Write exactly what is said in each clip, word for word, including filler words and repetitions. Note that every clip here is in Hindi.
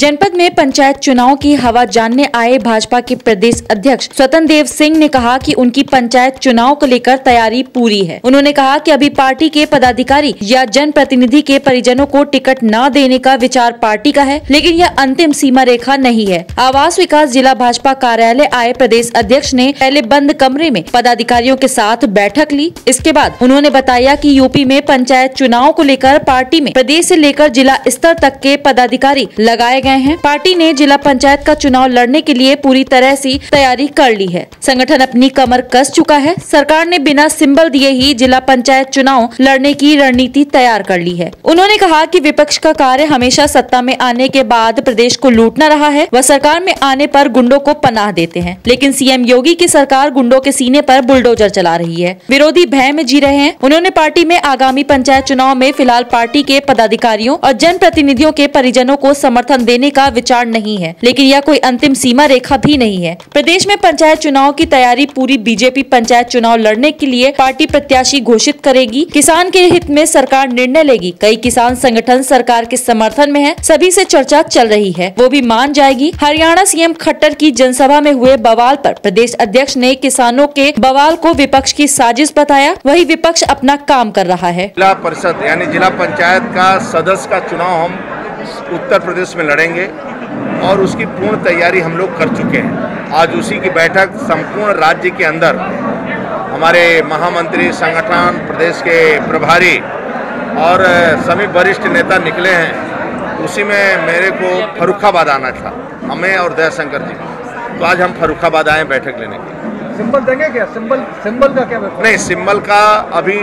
जनपद में पंचायत चुनाव की हवा जानने आए भाजपा के प्रदेश अध्यक्ष स्वतंत्र देव सिंह ने कहा कि उनकी पंचायत चुनाव को लेकर तैयारी पूरी है। उन्होंने कहा कि अभी पार्टी के पदाधिकारी या जनप्रतिनिधि के परिजनों को टिकट न देने का विचार पार्टी का है, लेकिन यह अंतिम सीमा रेखा नहीं है। आवास विकास जिला भाजपा कार्यालय आए प्रदेश अध्यक्ष ने पहले बंद कमरे में पदाधिकारियों के साथ बैठक ली। इसके बाद उन्होंने बताया कि यूपी में पंचायत चुनाव को लेकर पार्टी में प्रदेश से लेकर जिला स्तर तक के पदाधिकारी लगाए गए हैं। पार्टी ने जिला पंचायत का चुनाव लड़ने के लिए पूरी तरह से तैयारी कर ली है। संगठन अपनी कमर कस चुका है। सरकार ने बिना सिंबल दिए ही जिला पंचायत चुनाव लड़ने की रणनीति तैयार कर ली है। उन्होंने कहा कि विपक्ष का कार्य हमेशा सत्ता में आने के बाद प्रदेश को लूटना रहा है। वह सरकार में आने पर गुंडों को पनाह देते हैं, लेकिन सीएम योगी की सरकार गुंडों के सीने पर बुलडोजर चला रही है। विरोधी भय में जी रहे हैं। उन्होंने पार्टी में आगामी पंचायत चुनाव में फिलहाल पार्टी के पदाधिकारियों और जनप्रतिनिधियों के परिजनों को समर्थन देने का विचार नहीं है, लेकिन यह कोई अंतिम सीमा रेखा भी नहीं है। प्रदेश में पंचायत चुनाव की तैयारी पूरी। बीजेपी पंचायत चुनाव लड़ने के लिए पार्टी प्रत्याशी घोषित करेगी। किसान के हित में सरकार निर्णय लेगी। कई किसान संगठन सरकार के समर्थन में है। सभी से चर्चा चल रही है, वो भी मान जाएगी। हरियाणा सीएम खट्टर की जनसभा में हुए बवाल पर प्रदेश अध्यक्ष ने किसानों के बवाल को विपक्ष की साजिश बताया। वही विपक्ष अपना काम कर रहा है। जिला परिषद यानी जिला पंचायत का सदस्य का चुनाव हम उत्तर प्रदेश में लड़ेंगे और उसकी पूर्ण तैयारी हम लोग कर चुके हैं। आज उसी की बैठक संपूर्ण राज्य के अंदर हमारे महामंत्री, संगठन, प्रदेश के प्रभारी और सभी वरिष्ठ नेता निकले हैं। उसी में मेरे को फर्रुखाबाद आना था, हमें और दयाशंकर जी, तो आज हम फर्रुखाबाद आए बैठक लेने के लिए। सिंबल देंगे क्या? सिंबल सिंबल का क्या? नहीं, सिंबल का अभी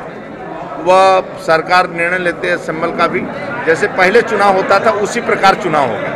वह सरकार निर्णय लेते हैं। सिंबल का भी जैसे पहले चुनाव होता था उसी प्रकार चुनाव होगा।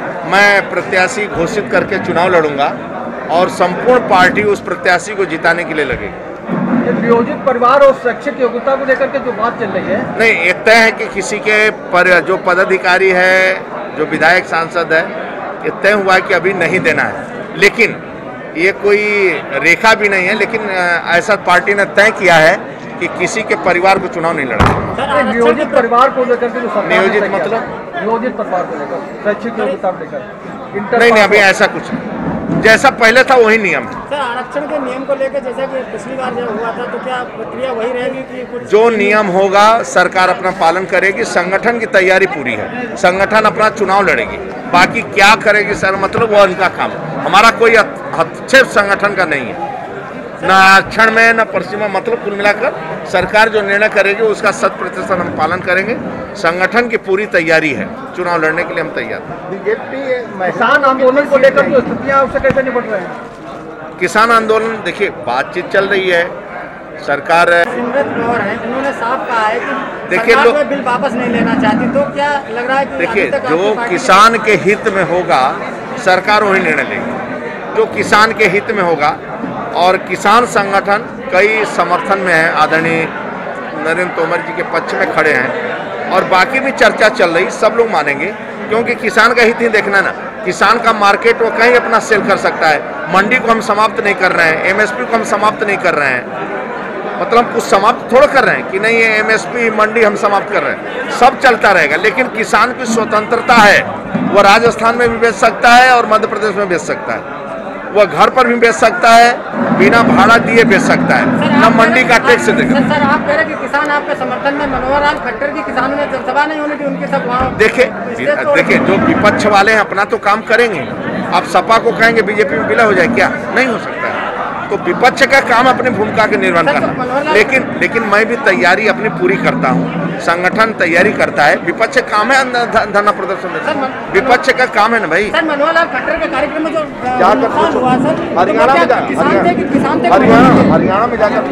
मैं प्रत्याशी घोषित करके चुनाव लड़ूंगा और संपूर्ण पार्टी उस प्रत्याशी को जिताने के लिए लगेगी। ये नियोजित परिवार और शैक्षिक योग्यता को लेकर के जो बात चल रही है, नहीं, एक तय है कि किसी के पर जो पदाधिकारी है, जो विधायक सांसद है, ये तय हुआ है कि अभी नहीं देना है। लेकिन ये कोई रेखा भी नहीं है, लेकिन ऐसा पार्टी ने तय किया है कि किसी के परिवार को चुनाव नहीं लड़ना। नियोजित परिवार को लेकर के जो नियोजित मतलब नियोजित परिवार को लेकर, शैक्षिक योग्यता को लेकर नहीं नहीं, अभी ऐसा कुछ नहीं। जैसा पहले था वही नियम है। सर, आरक्षण के नियम को लेकर जैसा कि पिछली बार जब हुआ था, तो क्या प्रक्रिया वही रहेगी कि कुछ जो नियम होगा सरकार अपना पालन करेगी। संगठन की तैयारी पूरी है। संगठन अपना चुनाव लड़ेगी। बाकी क्या करेगी सर, मतलब वो उनका काम है। हमारा कोई हस्तक्षेप संगठन का नहीं है, न आरक्षण में न परिसीमा। मतलब कुल मिलाकर सरकार जो निर्णय करेगी उसका शत प्रतिशत हम पालन करेंगे। संगठन की पूरी तैयारी है। चुनाव लड़ने के लिए हम तैयार हैं। बीजेपी किसान आंदोलन को लेकर जो स्थितियां उससे कैसे निपट रहे हैं? किसान आंदोलन, देखिए बातचीत चल रही है। सरकार सिमरत कौर है, उन्होंने साफ कहा है कि देखिए सरकार लोग कोई बिल वापस नहीं लेना चाहती, तो क्या लग रहा है कि देखिए जो किसान के हित में होगा सरकार वही निर्णय लेगी। जो किसान के हित में होगा, और किसान संगठन कई समर्थन में है, आदरणीय नरेंद्र तोमर जी के पक्ष में खड़े हैं और बाकी भी चर्चा चल रही। सब लोग मानेंगे क्योंकि किसान का हित ही देखना ना। किसान का मार्केट वो कहीं अपना सेल कर सकता है। मंडी को हम समाप्त नहीं कर रहे हैं, एमएसपी को हम समाप्त नहीं कर रहे हैं। मतलब कुछ समाप्त थोड़ा कर रहे हैं कि नहीं ये एमएसपी मंडी हम समाप्त कर रहे हैं। सब चलता रहेगा, लेकिन किसान की स्वतंत्रता है। वह राजस्थान में भी बेच सकता है और मध्य प्रदेश में बेच सकता है। वह घर पर भी बेच सकता है, बिना भाड़ा दिए बेच सकता है, न मंडी का टैक्स देगा। सर, आप कह रहे हैं कि किसान आपके समर्थन में। मनोहर लाल खट्टर की किसानों ने जनसभा नहीं होने दी, उनके सब वहाँ देखिए देखिए जो विपक्ष वाले हैं अपना तो काम करेंगे। आप सपा को कहेंगे बीजेपी में विलय हो जाए, क्या नहीं हो सकता है। तो विपक्ष का काम अपनी भूमिका के निर्वहन करना। लेकिन लेकिन मैं भी तैयारी अपनी पूरी करता हूँ। संगठन तैयारी करता है। विपक्ष का काम है धरना प्रदर्शन देना। विपक्ष का काम है ना भाई। सर, मनोहर लाल खट्टर के कार्यक्रम में जो जाकर हुआ सर, हरियाणा में किसान थे कि किसान थे हरियाणा हरियाणा में जाकर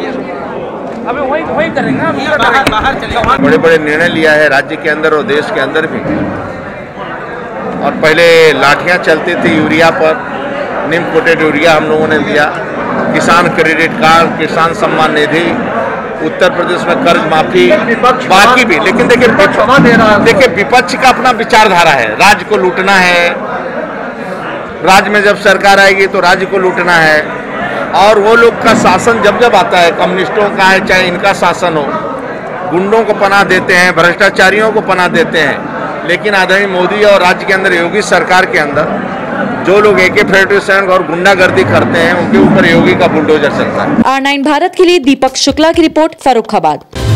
अभी वही वही करेंगे ना। बड़े बड़े निर्णय लिया है राज्य के अंदर और देश के अंदर भी। और पहले लाठियां चलती थी यूरिया पर, निम कोटेड यूरिया हम लोगों ने दिया। किसान क्रेडिट कार्ड, किसान सम्मान निधि, उत्तर प्रदेश में कर्ज माफी, बाकी भी। लेकिन देखिए देखिए विपक्ष का अपना विचारधारा है। राज्य को लूटना है। राज्य में जब सरकार आएगी तो राज्य को लूटना है। और वो लोग का शासन जब जब आता है, कम्युनिस्टों का है चाहे इनका शासन हो, गुंडों को पनाह देते हैं, भ्रष्टाचारियों को पनाह देते हैं। लेकिन आदरणीय मोदी और राज्य के अंदर योगी सरकार के अंदर जो लोग ए के फोर्टी सेवन और गुंडागर्दी करते हैं उनके ऊपर योगी का बुलडोजर चलता है। आर नाइन भारत के लिए दीपक शुक्ला की रिपोर्ट, फर्रुखाबाद।